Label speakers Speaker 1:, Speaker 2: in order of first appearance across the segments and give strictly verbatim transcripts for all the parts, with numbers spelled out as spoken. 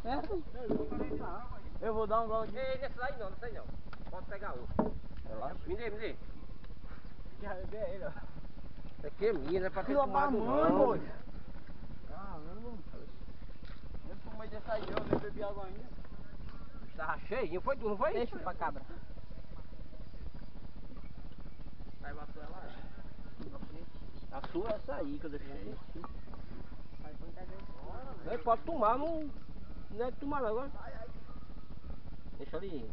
Speaker 1: Eu vou dar um gole aqui.
Speaker 2: Ei, nesse aí não, nesse aí não. Pode pegar outro.
Speaker 1: Relaxa.
Speaker 2: Me dê, me dê.
Speaker 1: Já beber ele, ó.
Speaker 2: Isso aqui é minha, não é pra ter
Speaker 1: Fila da
Speaker 2: tomado
Speaker 1: mãe,
Speaker 2: não.
Speaker 1: moço. Caramba. Eu fumei dessa aí, eu nem bebi água ainda.
Speaker 2: Tava cheio, foi tu, não foi?
Speaker 1: Deixa pra cabra.
Speaker 2: Aí bateu ela aí. A sua é essa aí que eu deixei. Aí pode tomar, não, não é de tomar não, agora. Deixa ali.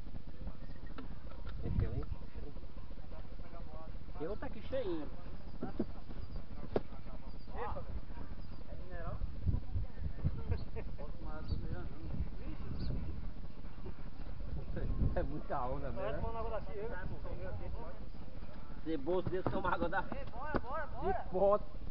Speaker 2: Deixa ali, deixa ali. E outra aqui cheinho.
Speaker 1: É mineral? Posso tomar essa mineral não.
Speaker 2: É muita onda mesmo, né? Ceboso desse toma água da...
Speaker 1: Ei, bora, bora, bora.
Speaker 2: De pote.